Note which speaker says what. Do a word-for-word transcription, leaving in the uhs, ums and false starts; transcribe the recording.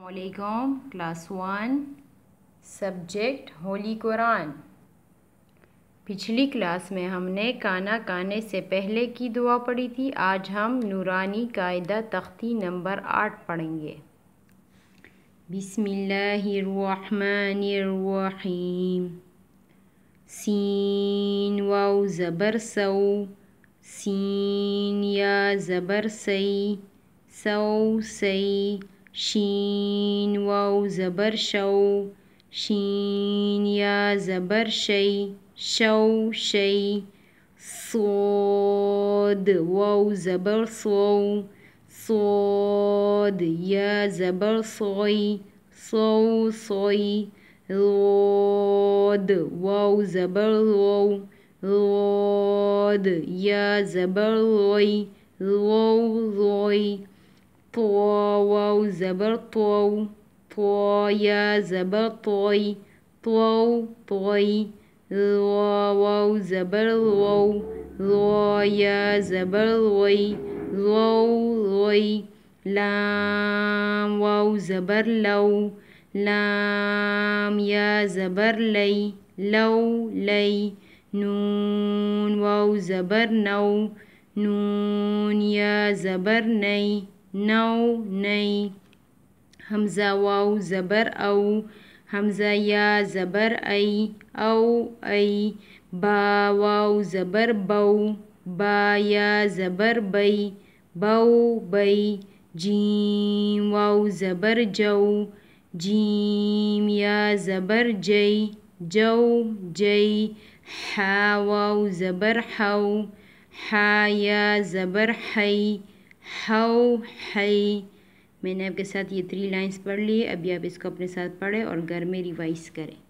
Speaker 1: अस्सलामुअलैकुम। Class one, subject holy Quran. पिछली class में हमने काना काने से पहले की दुआ पढ़ी थी। आज हम नूरानी कायदा तख्ती नंबर आठ पढ़ेंगे। बिस्मिल्लाहिर्रहमानिर्रहीम। सीन वाव ज़बर सौ, सीन या ज़बर सई, सौ सई। शीन वाव ज़बर शौ, शीन या ज़बर शई, शौ शई। सोद वाव ज़बर सौ, सोद या ज़बर सोई, सौ सोई। रोद वाव ज़बर रोव, रोद या ज़बर रोई, रोव रोई। तो वाव ज़बर तो, तो या ज़बर तोई, तो तोई। रो वाव ज़बर रोव, रो या ज़बर रोई, रो रोई। लाम वाव ज़बर लौ, लाम या ज़बर लई, लौ लई। नून वाव ज़बर नौ, नून या ज़बर नई, नौ नई। हमज़ा वाव ज़बर औ, हमज़ा या ज़बर आई, औ आई। बा वाव ज़बर बौ, बा या ज़बर बई, बौ बई। जीम वाव ज़बर जौ, जीम या ज़बर जई, जौ जई। हा वाव ज़बर हौ, हा या ज़बर हई, हौ हई। मैंने आपके साथ ये थ्री लाइंस पढ़ ली है। अभी आप इसको अपने साथ पढ़ें और घर में रिवाइज़ करें।